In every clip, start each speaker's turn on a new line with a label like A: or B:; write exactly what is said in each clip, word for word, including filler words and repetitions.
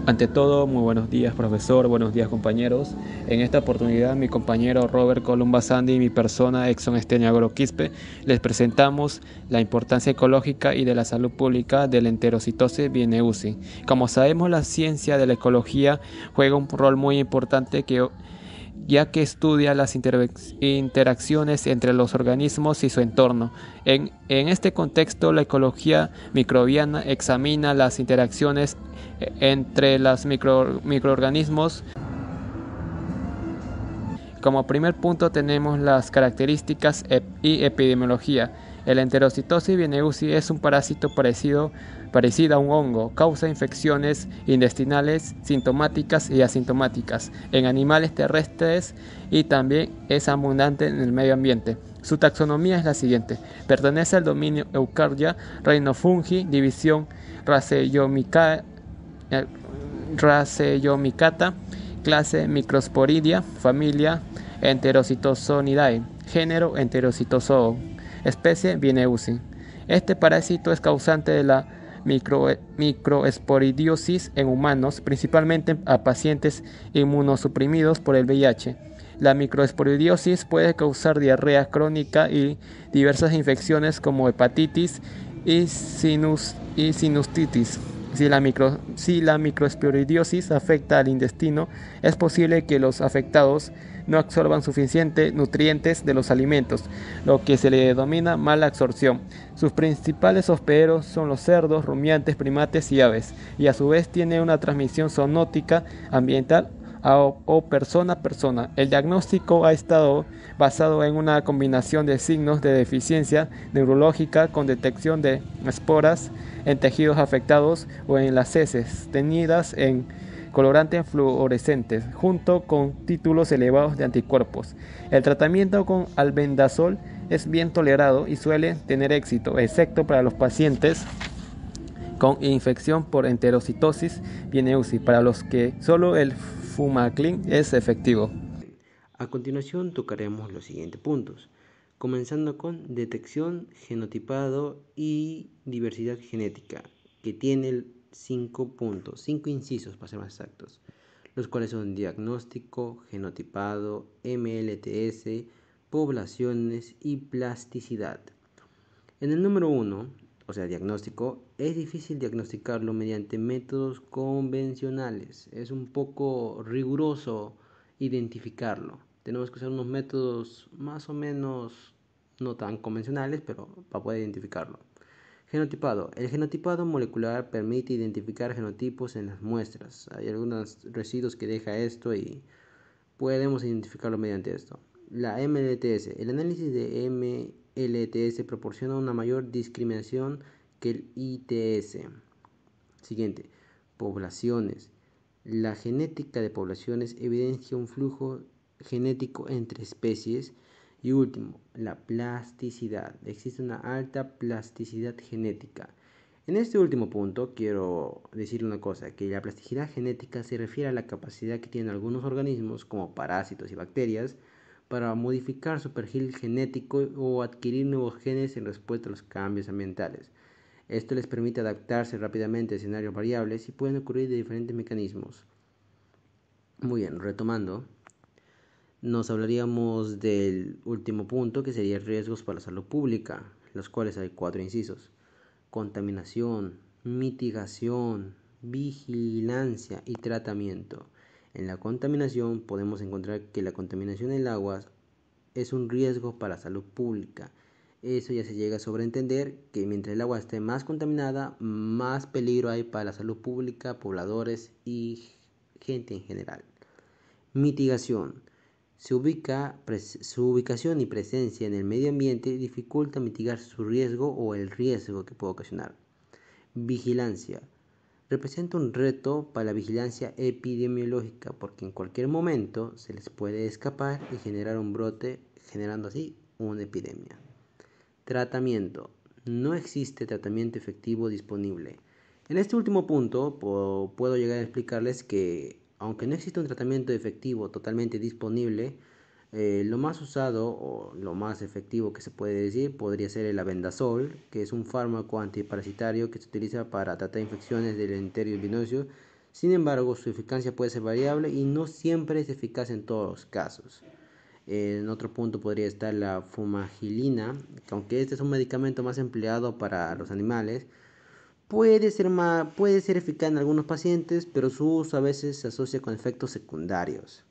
A: Ante todo, muy buenos días, profesor, buenos días, compañeros. En esta oportunidad, mi compañero Robert Columba Sandy y mi persona, Exxon Estenia Quispe, les presentamos la importancia ecológica y de la salud pública del enterocitosis Viene-Uzi. Como sabemos, la ciencia de la ecología juega un rol muy importante que ya que estudia las interacciones entre los organismos y su entorno. En, en este contexto, la ecología microbiana examina las interacciones entre los micro, microorganismos. Como primer punto tenemos las características y epidemiología. El enterocitosis Viene-Uzi es un parásito parecido, parecido a un hongo. Causa infecciones intestinales sintomáticas y asintomáticas en animales terrestres y también es abundante en el medio ambiente. Su taxonomía es la siguiente. Pertenece al dominio Eukarya, reino Fungi, división Raceyomycata, Raceyomycata, clase Microsporidia, familia Enterocitosonidae, género Enterocitosoo, especie Viene-Uzi. Este parásito es causante de la micro, microesporidiosis en humanos, principalmente a pacientes inmunosuprimidos por el V I H. La microesporidiosis puede causar diarrea crónica y diversas infecciones como hepatitis y, sinus, y sinusitis. Si la, micro, si la microesporidiosis afecta al intestino, es posible que los afectados no absorban suficientes nutrientes de los alimentos, lo que se le denomina mala absorción. Sus principales hospederos son los cerdos, rumiantes, primates y aves, y a su vez tiene una transmisión zoonótica ambiental o, o persona a persona. El diagnóstico ha estado basado en una combinación de signos de deficiencia neurológica con detección de esporas en tejidos afectados o en las heces teñidas en colorantes fluorescentes, junto con títulos elevados de anticuerpos. El tratamiento con albendazol es bien tolerado y suele tener éxito, excepto para los pacientes con infección por enterocitosis Viene-Uzi, para los que solo el Fumaclin es efectivo.
B: A continuación tocaremos los siguientes puntos, comenzando con detección, genotipado y diversidad genética, que tiene cinco puntos, cinco incisos para ser más exactos, los cuales son diagnóstico, genotipado, M L T S, poblaciones y plasticidad. En el número uno, o sea, diagnóstico, es difícil diagnosticarlo mediante métodos convencionales. Es un poco riguroso identificarlo. Tenemos que usar unos métodos más o menos no tan convencionales, pero para poder identificarlo. Genotipado. El genotipado molecular permite identificar genotipos en las muestras. Hay algunos residuos que deja esto y podemos identificarlo mediante esto. La M L T S. El análisis de M L T S proporciona una mayor discriminación que el I T S. Siguiente. Poblaciones. La genética de poblaciones evidencia un flujo genético entre especies. Y último, la plasticidad. Existe una alta plasticidad genética. En este último punto quiero decir una cosa, que la plasticidad genética se refiere a la capacidad que tienen algunos organismos, como parásitos y bacterias, para modificar su perfil genético o adquirir nuevos genes en respuesta a los cambios ambientales. Esto les permite adaptarse rápidamente a escenarios variables y pueden ocurrir de diferentes mecanismos. Muy bien, retomando, nos hablaríamos del último punto, que sería riesgos para la salud pública, los cuales hay cuatro incisos: contaminación, mitigación, vigilancia y tratamiento. En la contaminación podemos encontrar que la contaminación del agua es un riesgo para la salud pública. Eso ya se llega a sobreentender que mientras el agua esté más contaminada, más peligro hay para la salud pública, pobladores y gente en general. Mitigación. Su, ubica, su ubicación y presencia en el medio ambiente dificulta mitigar su riesgo o el riesgo que puede ocasionar. Vigilancia. Representa un reto para la vigilancia epidemiológica porque en cualquier momento se les puede escapar y generar un brote, generando así una epidemia. Tratamiento. No existe tratamiento efectivo disponible. En este último punto puedo llegar a explicarles que aunque no existe un tratamiento efectivo totalmente disponible, eh, lo más usado o lo más efectivo que se puede decir podría ser el albendazol, que es un fármaco antiparasitario que se utiliza para tratar infecciones del enterio venoso Sin embargo, su eficacia puede ser variable y no siempre es eficaz en todos los casos. En otro punto podría estar la fumagilina, que aunque este es un medicamento más empleado para los animales, puede ser, más, puede ser eficaz en algunos pacientes, pero su uso a veces se asocia con efectos secundarios.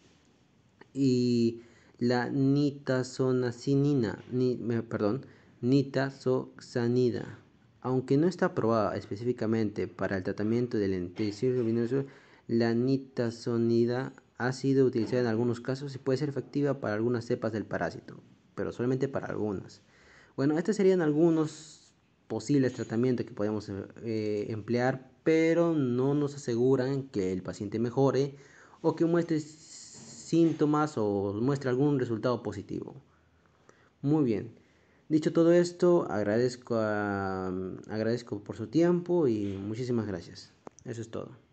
B: Y la nitazoxanida, ni, perdón, nitazoxanida, aunque no está aprobada específicamente para el tratamiento del enterocismo venoso, la nitazoxanida ha sido utilizada en algunos casos y puede ser efectiva para algunas cepas del parásito, pero solamente para algunas. Bueno, estos serían algunos posibles tratamientos que podemos eh, emplear, pero no nos aseguran que el paciente mejore o que muestre síntomas o muestre algún resultado positivo. Muy bien. Dicho todo esto, agradezco, a, agradezco por su tiempo y muchísimas gracias. Eso es todo.